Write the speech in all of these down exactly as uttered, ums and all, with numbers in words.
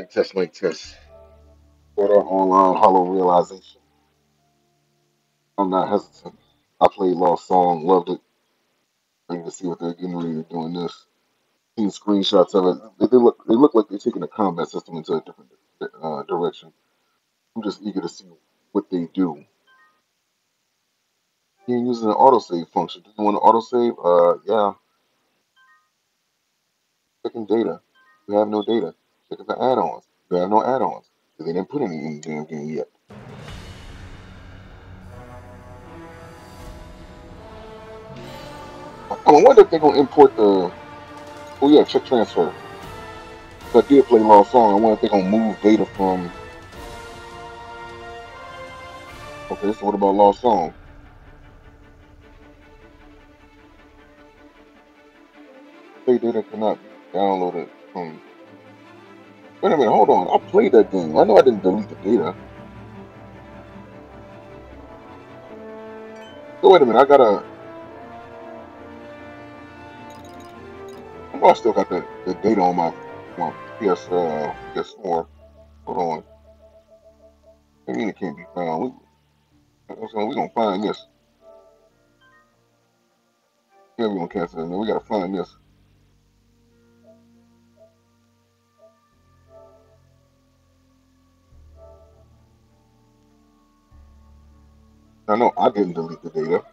Mic test, mic test. Order online hollow realization. I'm not hesitant. I played Lost Song, loved it. Ready to see what they're getting ready to do in this. Seen screenshots of it. They, they look they look like they're taking the combat system into a different uh, direction. I'm just eager to see what they do. You're using an autosave function. Do you want to autosave? Uh, yeah. Checking data. You have no data. Checking for add-ons. You have no add-ons. They didn't put any in the damn game yet. I wonder if they're gonna import the. Oh yeah, check transfer. I did play Lost Song. I wonder if they're gonna move data from. Okay, so what about Lost Song? Say data cannot be downloaded from. Wait a minute, hold on. I played that game. I know I didn't delete the data. So wait a minute, I gotta. I know I still got the, the data on my my P S uh P S four. Hold on. I mean it can't be found. We, so we gonna find this. Yeah, we gonna cancel it. Man. We gotta find this. I know I didn't delete the data.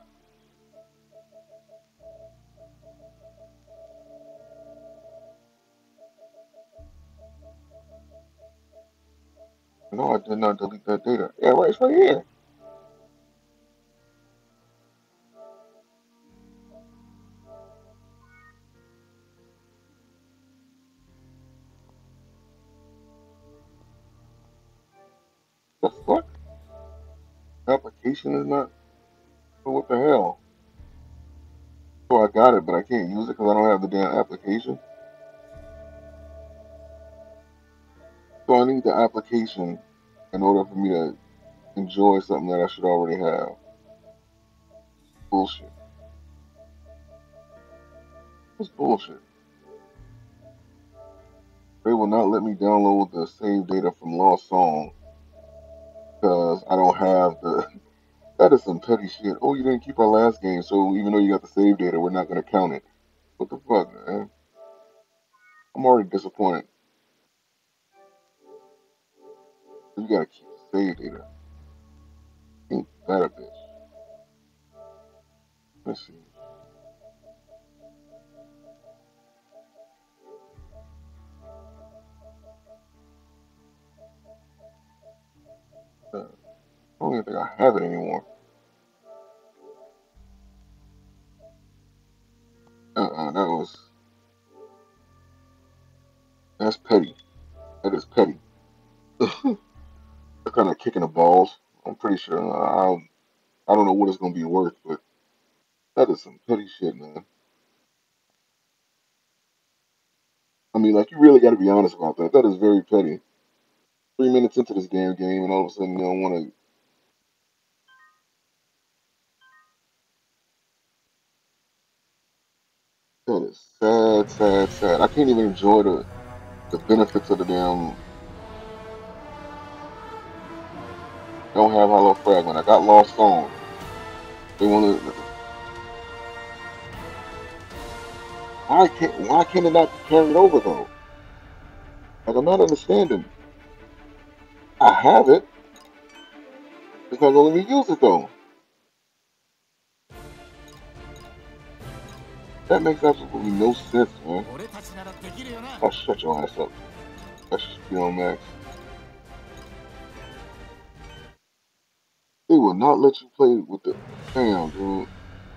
No, I did not delete that data. Yeah, right, it's right here. The fuck? Application is not. What the hell? So I got it, but I can't use it because I don't have the damn application. So I need the application in order for me to enjoy something that I should already have. Bullshit. It's bullshit. They will not let me download the save data from Lost Song because I don't have the. That is some petty shit. Oh, you didn't keep our last game, so even though you got the save data, we're not going to count it. What the fuck, man? I'm already disappointed. You gotta keep the save data. Ain't that a bitch? Let's see. Uh, I don't even think I have it anymore. Uh-uh, that was that's petty. That is petty. They're kind of kicking the balls. I'm pretty sure. I I don't know what it's gonna be worth, but that is some petty shit, man. I mean, like you really got to be honest about that. That is very petty. Three minutes into this damn game, and all of a sudden you don't want to. That is sad, sad, sad. I can't even enjoy the the benefits of the damn. Don't have hollow fragment. I got Lost Song. They want to. Why can't why can it not be carried over though? Like I'm not understanding. I have it. It's not gonna let me use it though. That makes absolutely no sense, man. Oh, shut your ass up. That should be on max. They will not let you play with the. Damn, dude.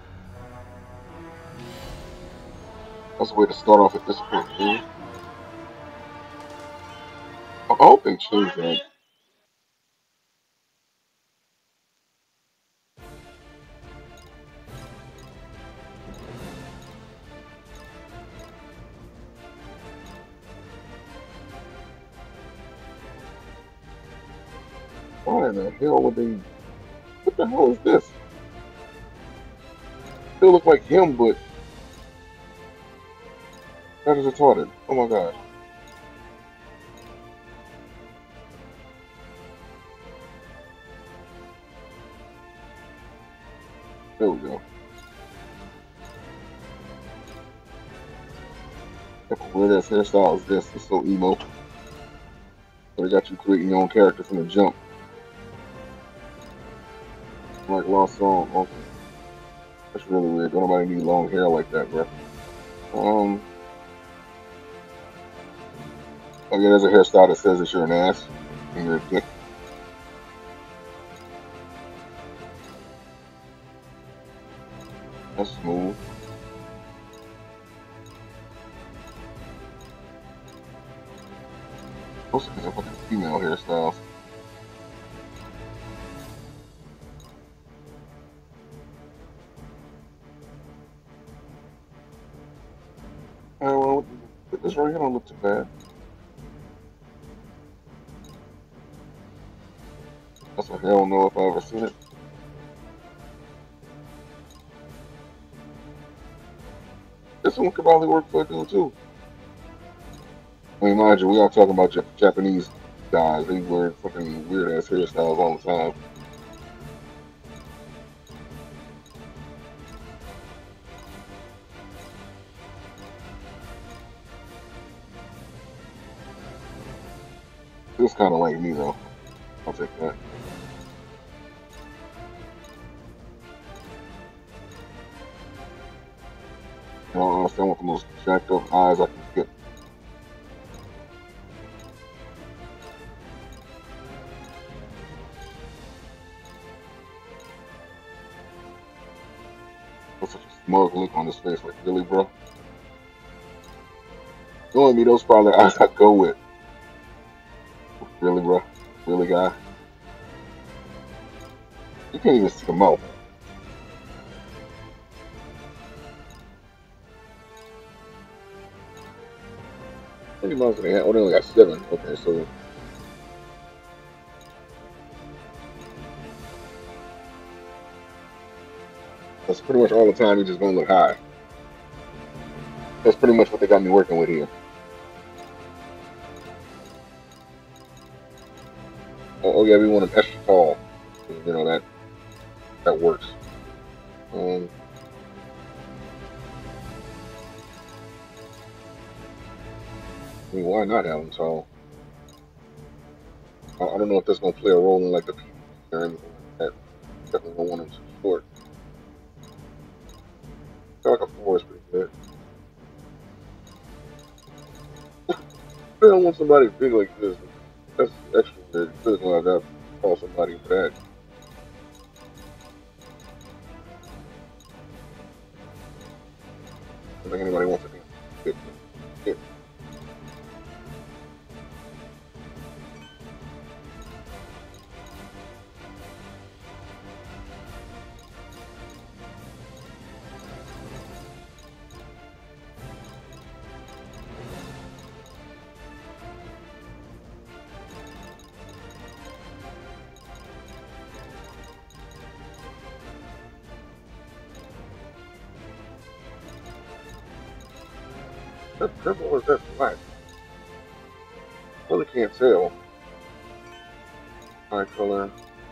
That's a way to start off at this point, dude. I hope they change that. Why in the hell would they? What the hell is this? Still look like him, but that is retarded. Oh my god. There we go. What weird ass hairstyle is this? It's so emo. But it got you creating your own character from the jump. Like Lost Song. Okay. That's really weird. Don't nobody need long hair like that, bro. Um. Oh yeah, there's a hairstyle that says that you're an ass and you're a dick. That's smooth. Most of these are fucking female hairstyles. Oh, well, this right here don't look too bad. That's a hell no if I ever seen it. This one could probably work for a dude too. I mean, mind you, we all talking about Jap Japanese guys. They wear fucking weird ass hairstyles all the time. It's kind of like me though. I'll take that. I don't understand what the most jacked up eyes I can get. With such a smug look on his face, like, really, bro? Knowing me, those probably eyes I go with. Really, bro? Really, guy? You can't even see the mouth. How many mouths do they have? Oh, they only got seven. Okay, so. That's pretty much all the time. You're just gonna look high. That's pretty much what they got me working with here. Oh, oh yeah, we want them extra tall. You know that that works. Um, I mean, why not have them tall? I, I don't know if that's gonna play a role in like the P V P or anything like that. Definitely don't want them too short. I feel like a four is pretty good. I don't want somebody big like this. That's extra weird. You could have gonna call somebody for that. I don't think anybody wants to be big. Big. That purple or is that black? Really can't tell. Eye color.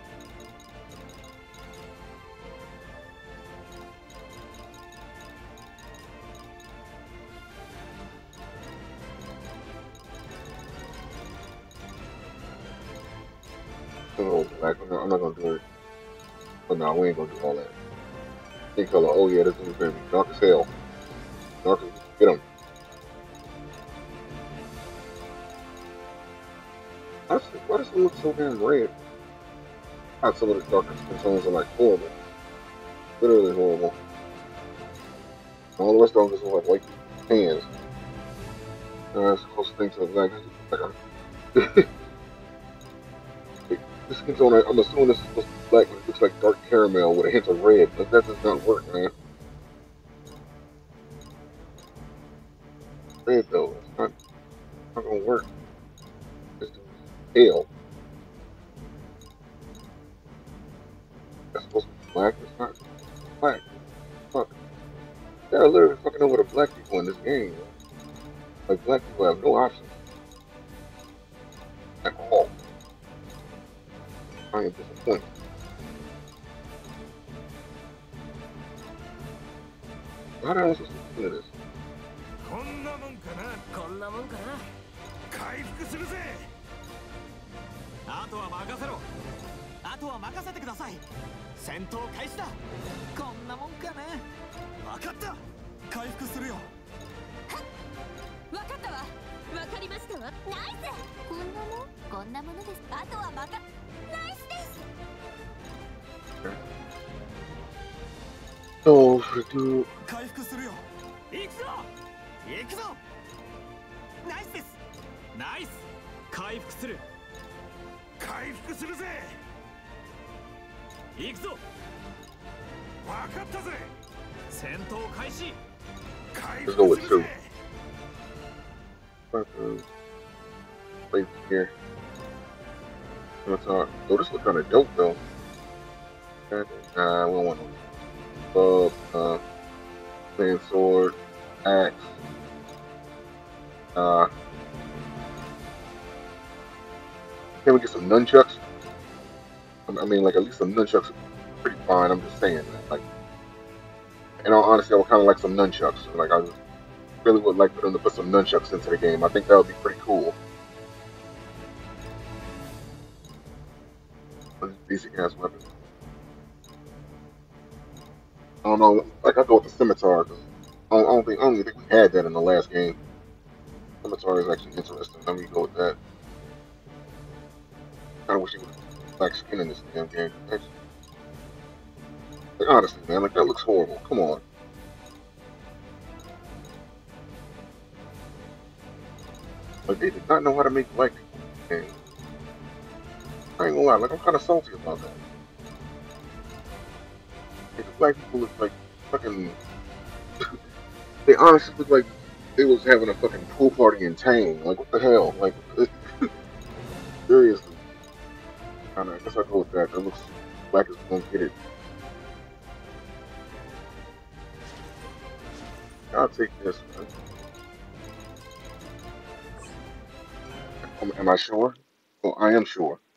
Oh, black. I'm not, I'm not gonna do it. But no, we ain't gonna do all that. Skin color. Oh yeah, this is gonna be dark as hell. Dark as get him. Why does it look so damn red? Not some of the darker skin tones are like horrible. Literally horrible. All the rest of them just look like white hands. Uh, that's the closest thing to the black. This skin tone, I'm assuming this is supposed to be black, but it looks like dark caramel with a hint of red. But that does not work, man. Red though, it's not, not gonna work. It's pale. That's supposed to be black. It's not black. Fuck. They're literally fucking over the black people in this game. Like, black people have no options. At all. I am disappointed. How the hell am I supposed to do this? こんなもんかな。こんなもんかな。回復するぜ。あとは任せろ。あとは任せてください。戦闘開始だ。こんなもんかな。分かった。回復するよ。 はっ。分かったわ。分かりましたわ。ナイス。こんなもん、こんなものです。あとは任ナイスです。 So, do 回復するよ。行くぞ。行くぞ。ナイスです。ナイス。回復する。回復するぜ。行くぞ。分かったぜ。戦闘開始。回 let's go 復 with する two. ぜ。 But, uh, wait here. What's on? Oh, this looks kind of dope though. Uh, Nah, we don't want no bug, uh, playing sword, axe. Uh, can we get some nunchucks? I mean, like at least some nunchucks are pretty fine. I'm just saying that. Like, in all honesty, I would kind of like some nunchucks. Like, I really would like for them to put some nunchucks into the game. I think that would be pretty cool. Basic ass weapon. I don't know. Like, I go with the scimitar. 'Cause I don't, I don't think I don't even think we had that in the last game. Scimitar is actually interesting. Let me go with that. I wish he would have black skin in this damn game. That's, like, honestly, man, like that looks horrible. Come on. Like they did not know how to make black people in the game. I ain't gonna lie, like I'm kind of salty about that. Like, the black people look like fucking. They honestly look like they was having a fucking pool party in Tang. Like what the hell? Like seriously. I don't know, I guess I'll go with that. That looks black as gonna get it. I'll take this, man. Am, am I sure? Well, I am sure.